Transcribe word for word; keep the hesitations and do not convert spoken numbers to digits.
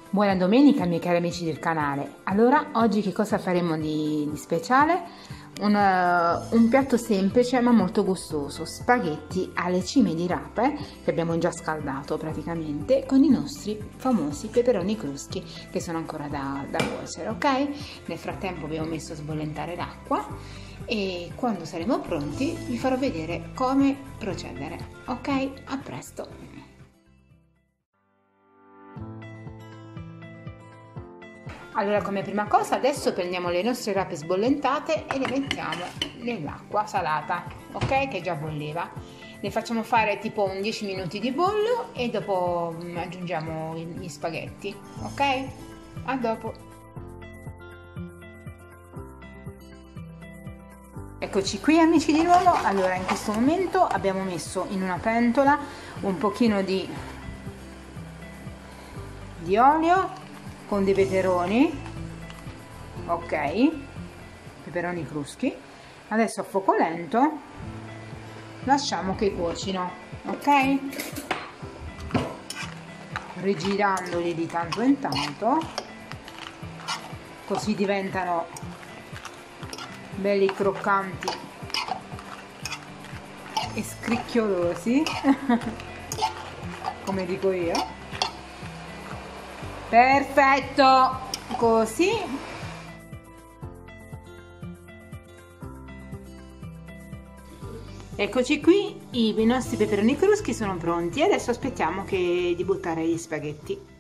Buona domenica miei cari amici del canale. Allora, oggi che cosa faremo di, di speciale? Un, uh, un piatto semplice ma molto gustoso, spaghetti alle cime di rape che abbiamo già scaldato praticamente con i nostri famosi peperoni cruschi che sono ancora da, da cuocere, ok? Nel frattempo abbiamo messo a sbollentare l'acqua e quando saremo pronti vi farò vedere come procedere, ok? A presto! Allora, come prima cosa adesso prendiamo le nostre rape sbollentate e le mettiamo nell'acqua salata, ok? Che già bolliva. Le facciamo fare tipo un dieci minuti di bollo e dopo aggiungiamo gli spaghetti, ok? A dopo. Eccoci qui amici di nuovo. Allora, in questo momento abbiamo messo in una pentola un pochino di, di olio con dei peperoni, ok, peperoni cruschi. Adesso a fuoco lento lasciamo che cuocino, ok, rigirandoli di tanto in tanto così diventano belli croccanti e scricchiolosi come dico io. Perfetto, così. Eccoci qui, i nostri peperoni cruschi sono pronti. Adesso aspettiamo che di buttare gli spaghetti.